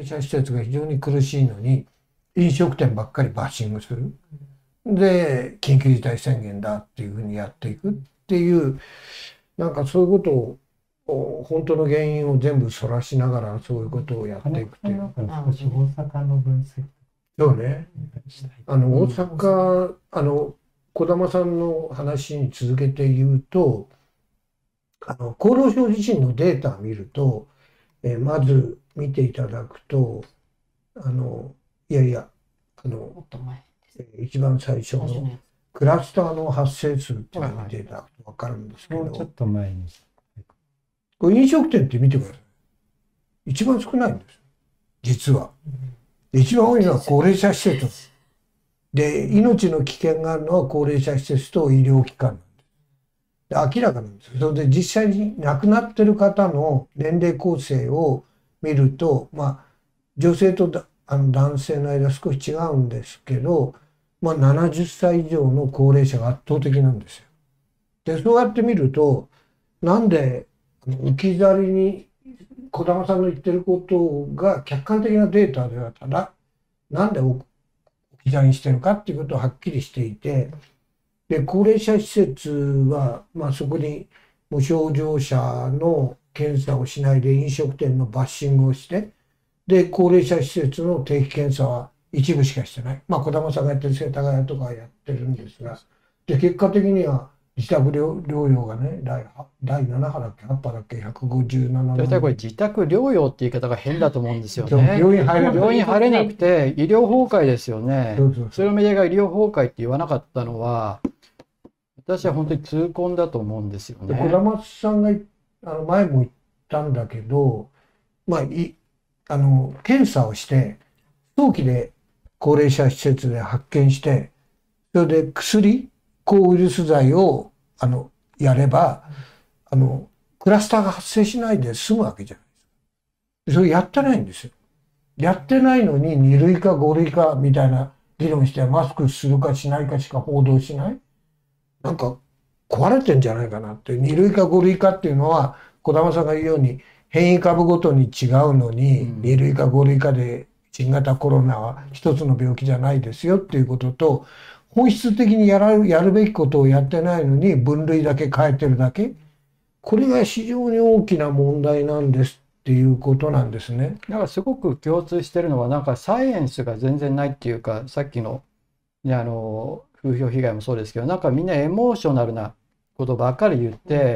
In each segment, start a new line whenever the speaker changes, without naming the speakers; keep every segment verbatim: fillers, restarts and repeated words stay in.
齢者施設が非常に苦しいのに、飲食店ばっかりバッシングする。で、緊急事態宣言だっていうふうにやっていくっていう、なんかそういうことを、本当の原因を全部そらしながらそういうことをやっていくっていう。
少し大阪の分析。
そうね。あの、大阪、あの、児玉さんの話に続けて言うと、あの、厚労省自身のデータを見ると、えーまず見ていただくと、あの、いやいや、あの、
もっと前
えー一番最初の
最初のやつ。
クラスターの発生数っていうのを見ていただくと分かるんですけ
もうちょっ
ど、
と前に。
これ飲食店って見てください。一番少ないんです。実は。一番多いのは高齢者施設。で、命の危険があるのは高齢者施設と医療機関なんです。で、明らかなんです。それで実際に亡くなってる方の年齢構成を見ると、まあ、女性とだあの男性の間少し違うんですけど、まあ、ななじゅっさい以上の高齢者が圧倒的なんですよ。で、そうやって見ると、なんであの置き去りに児玉さんの言ってることが客観的なデータではただ、なんで置き去りにしてるかっていうことははっきりしていて、で、高齢者施設は、まあ、そこに無症状者の検査をしないで飲食店のバッシングをして、で、高齢者施設の定期検査は一部しかしてない。まあ、児玉さんがやってる世田谷とかはやってるんですが、で、結果的には自宅療療養がね、第第なな波だっけ、はち波だっけ、ひゃくごじゅうななまん
大体これ自宅療養って言い方が変だと思うんですよ
そう
ね。
病院入れない。
病院入れなくて医療崩壊ですよね。
そうそうそう
それをメディアが医療崩壊って言わなかったのは、私は本当に痛恨だと思うんですよ
で、児
ね。
玉さんがいあの前も言ったんだけど、まあ、いあの検査をして早期で高齢者施設で発見して、それで薬、抗ウイルス剤をあのやればあのクラスターが発生しないで済むわけじゃないですか。それやってないんですよ。やってないのにに類かご類かみたいな議論してマスクするかしないかしか報道しない。なんか壊れてんじゃないかなって。に類かご類かっていうのは児玉さんが言うように変異株ごとに違うのに、
うん
に類かご類かで新型コロナは一つの病気じゃないですよっていうことと、本質的にやる、やるべきことをやってないのに分類だけ変えてるだけ。これが非常に大きな問題なんですっていうことなんですね。
だからすごく共通してるのは、なんかサイエンスが全然ないっていうか、さっきの、ね、あの風評被害もそうですけど、なんかみんなエモーショナルなことばっかり言って、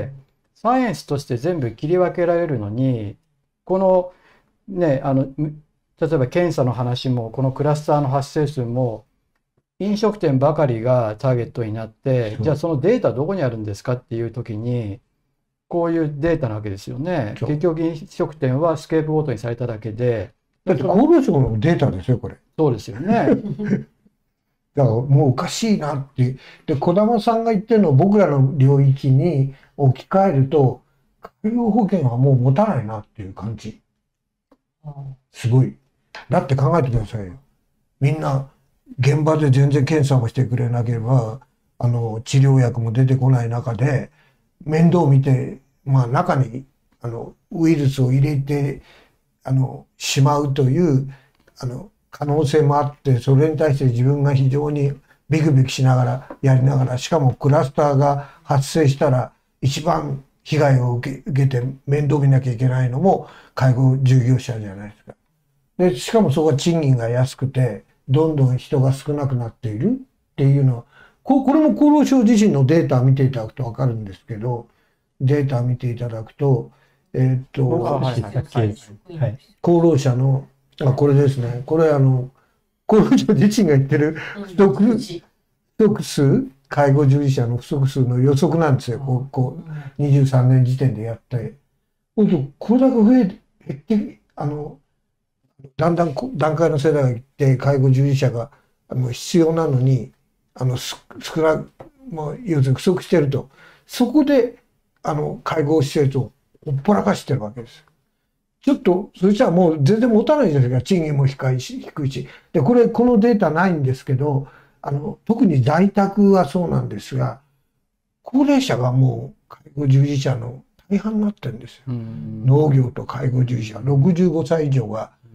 サイエンスとして全部切り分けられるのに、このね、あの例えば検査の話も、このクラスターの発生数も、飲食店ばかりがターゲットになって、
そう
じゃあそのデータどこにあるんですかっていう時に、こういうデータなわけですよね。
そう
結局飲食店はスケープゴートにされただけで、
だって厚労省のデータですよ、これ。
そうですよね。
だからもうおかしいなっていう。で、児玉さんが言ってるのを僕らの領域に置き換えると、介護保険はもう持たないなっていう感じ。すごい。だって考えてくださいよ。みんな現場で全然検査もしてくれなければ、あの、治療薬も出てこない中で、面倒見て、まあ中に、あの、ウイルスを入れて、あの、しまうという、あの、可能性もあって、それに対して自分が非常にビクビクしながら、やりながら、しかもクラスターが発生したら、一番被害を受け、受けて面倒見なきゃいけないのも介護従業者じゃないですか。で、しかもそこは賃金が安くて、どんどん人が少なくなっているっていうのは、ここれも厚労省自身のデータを見ていただくとわかるんですけど、データを見ていただくと、えーっと、
あはいはい
はい。
厚労者の、あ、これですね。これあの、厚労省自身が言ってる不足、不足数、介護従事者の不足数の予測なんですよ。こう、こう、にじゅうさんねん時点でやって。そうするとこれだけ増えて、減って、あの、だんだんこ段階の世代がいって介護従事者があの必要なのにあのす少なもう要するに不足していると、そこであの介護施設をほっぽらかしてるわけです。ちょっとそしたらもう全然持たないじゃないですか。賃金も低いし低いしで、これこのデータないんですけど、あの特に在宅はそうなんですが、高齢者がもう介護従事者の大半になってるんですよ。
うん
農業と介護従事者ろくじゅうごさい以上が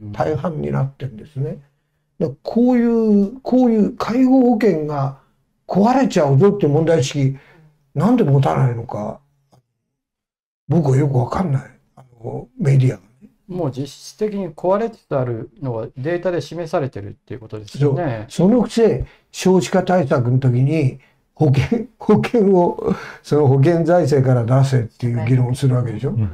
大半になってるんですね。だからこういうこういう介護保険が壊れちゃうぞっていう問題意識なんで持たないのか僕はよくわかんない、あのメディアが。
もう実質的に壊れつつあるのはデータで示されてるっていうことですよね。
そのくせ少子化対策の時に保険保険をその保険財政から出せっていう議論をするわけでしょ。うん、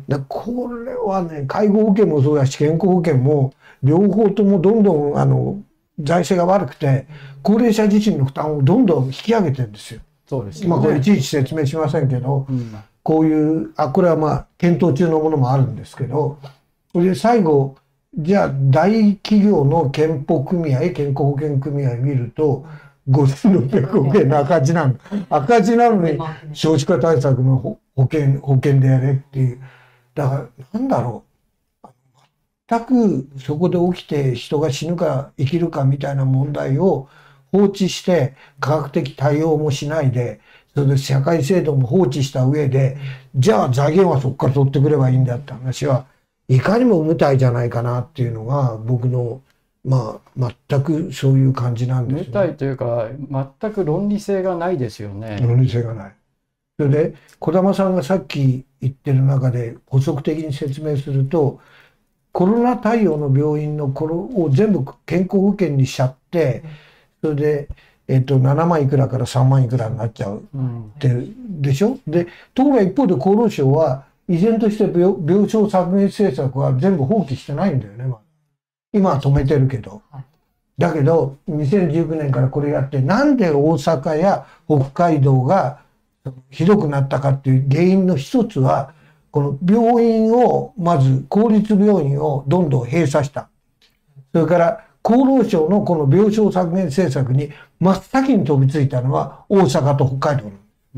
だこれはね介護保険もそうだし健康保険も両方ともどんどんあの財政が悪くて高齢者自身の負担をどんどん引き上げてるんですよ。
そうですよね。
まあこれいちいち説明しませんけど、うん、こういうあこれはまあ検討中のものもあるんですけど。それで最後じゃあ大企業の健保組合健康保険組合見るとごせんろっぴゃくおくえんの赤字なの赤字なのに少子化対策の保険保険でやれっていう。だからなんだろう全くそこで起きて人が死ぬか生きるかみたいな問題を放置して科学的対応もしないでそれで社会制度も放置した上でじゃあ財源はそこから取ってくればいいんだって話はいかにも無体じゃないかなっていうのが僕のまあ全くそういう感じなんですよね。
無体というか全く論理性がないですよね。
論理性がない。それで児玉さんがさっき言ってる中で補足的に説明するとコロナ対応の病院のこれを全部健康保険にしちゃってそれで、えっと、ななまんいくらからさんまんいくらになっちゃうってでしょ。でところが一方で厚労省は依然として 病, 病床削減政策は全部放棄してないんだよね。今は止めてるけど。だけどにせんじゅうきゅうねんからこれやってなんで大阪や北海道がひどくなったかっていう原因の一つはこの病院をまず公立病院をどんどん閉鎖した。それから厚労省のこの病床削減政策に真っ先に飛びついたのは大阪と北海道なの。うん、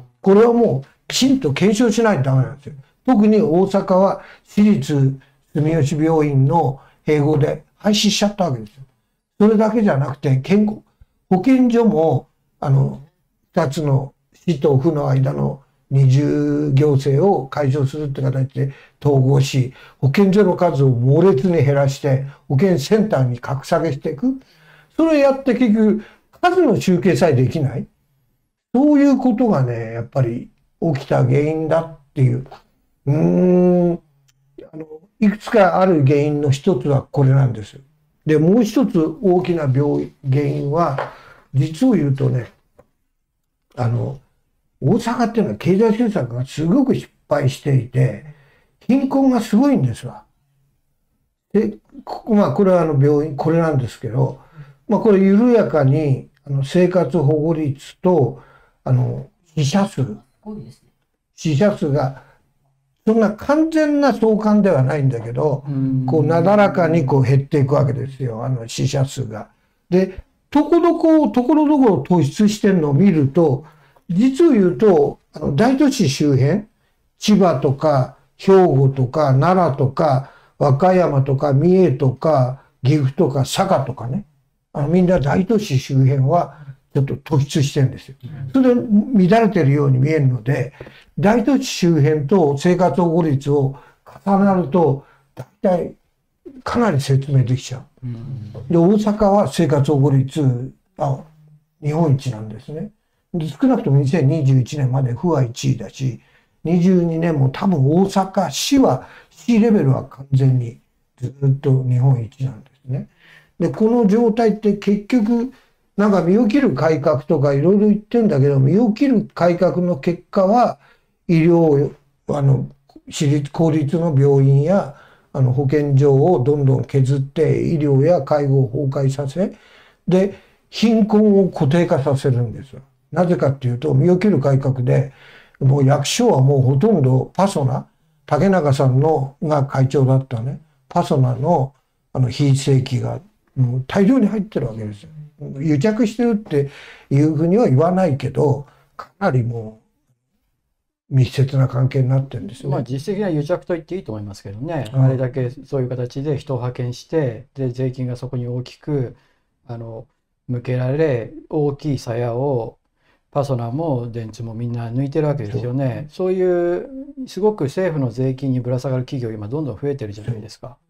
これはもうきちんと検証しないとダメなんですよ。特に大阪は私立住吉病院の併合で廃止しちゃったわけですよ。それだけじゃなくて健康保健所もあのふたつの市と府の間の二重行政を解消するって形で統合し保健所の数を猛烈に減らして保健センターに格下げしていく。それをやって結局数の集計さえできない。そういうことがねやっぱり起きた原因だっていう。うーんあのいくつかある原因の一つはこれなんです。でもう一つ大きな病原因は実を言うとねあの大阪っていうのは経済政策がすごく失敗していて貧困がすごいんですわ。でまあこれはあの病院これなんですけど、まあ、これ緩やかにあの生活保護率とあの死者数死者数がそんな完全な相関ではないんだけどこうなだらかにこう減っていくわけですよあの死者数が。でとこどこところどころ突出してるのを見ると実を言うとあの大都市周辺千葉とか兵庫とか奈良とか和歌山とか三重とか岐阜とか佐賀とかねあのみんな大都市周辺はちょっと突出してるんですよ。それで乱れてるように見えるので大都市周辺と生活保護率を重なると大体かなり説明できちゃう。で大阪は生活保護率あ日本一なんですね。で少なくともにせんにじゅういちねんまで府はいちいだしにじゅうにねんも多分大阪市は市レベルは完全にずっと日本一なんですね。でこの状態って結局なんか身を切る改革とかいろいろ言ってんだけど身を切る改革の結果は医療あの私立公立の病院やあの保健所をどんどん削って医療や介護を崩壊させで貧困を固定化させるんですよ。なぜかっていうと身を切る改革でもう役所はもうほとんどパソナ竹中さんのが会長だったねパソナのあの非正規がもう大量に入ってるわけですよ。癒着してるっていうふうには言わないけどかなりもう密接な関係になってるんですよね。
まあ実績は癒着と言っていいと思いますけどね、うん、あれだけそういう形で人を派遣してで税金がそこに大きくあの向けられ大きい鞘をパソナも電通もみんな抜いてるわけですよね。そういうすごく政府の税金にぶら下がる企業今どんどん増えてるじゃないですか。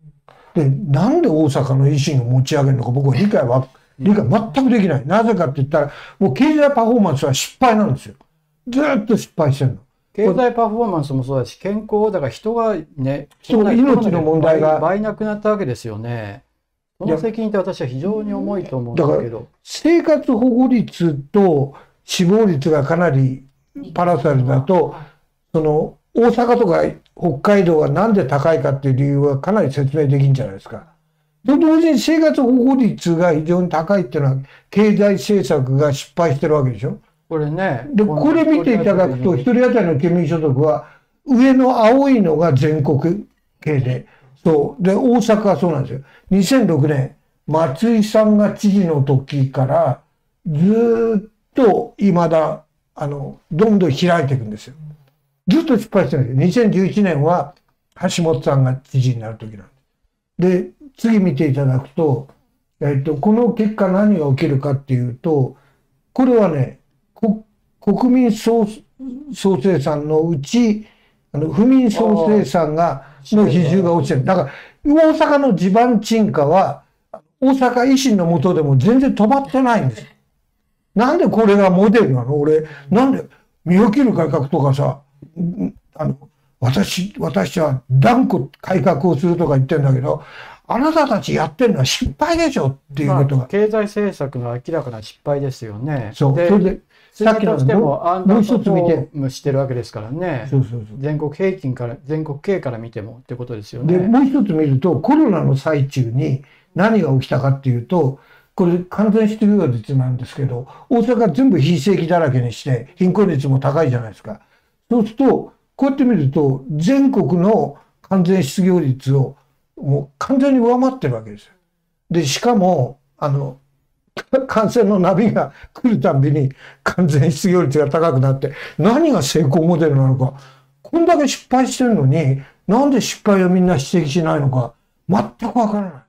で、なんで大阪の維新を持ち上げるのか僕は理解は、理解全くできない。なぜかって言ったら、もう経済パフォーマンスは失敗なんですよ。ずーっと失敗してるの。
経済パフォーマンスもそうだし、健康、だから人がね、
人の命の問題が
倍、倍なくなったわけですよね。その責任って私は非常に重いと思うんですけど。
生活保護率と死亡率がかなりパラサルだと、その大阪とか北海道がなんで高いかっていう理由はかなり説明できるんじゃないですか。と同時に生活保護率が非常に高いっていうのは経済政策が失敗してるわけでしょ。
これね。
で、これ見ていただくと、一人当たりの県民所得は、上の青いのが全国系で、そう。で、大阪はそうなんですよ。にせんろくねん、松井さんが知事の時から、ずーっと未だ、あの、どんどん開いていくんですよ。ずっと失敗してるんですよ。にせんじゅういちねんは橋本さんが知事になる時なんです。で、次見ていただくと、えっと、この結果何が起きるかっていうと、これはね、国民総総生産のうち、あの、府民総生産が、の比重が落ちてる。だから、大阪の地盤沈下は、大阪維新の下でも全然止まってないんです。なんでこれがモデルなの？俺、なんで、身を切る改革とかさ、あの、私、私は断固改革をするとか言ってんだけど、あなたたちやってるのは失敗でしょっていうことが。
まあ、経済政策の明らかな失敗ですよね。
そう。
で、
それで、
さっきのしてもアンダーパフォ
て
ームしてるわけですからね。
そうそうそう。
全国平均から、全国経から見てもってことですよね。
で、もう一つ見ると、コロナの最中に何が起きたかっていうと、これ完全失業率なんですけど、大阪全部非正規だらけにして、貧困率も高いじゃないですか。そうすると、こうやって見ると、全国の完全失業率をもう完全に上回ってるわけですよ。で、しかも、あの、感染の波が来るたびに完全失業率が高くなって、何が成功モデルなのか、こんだけ失敗してるのに、なんで失敗をみんな指摘しないのか、全くわからない。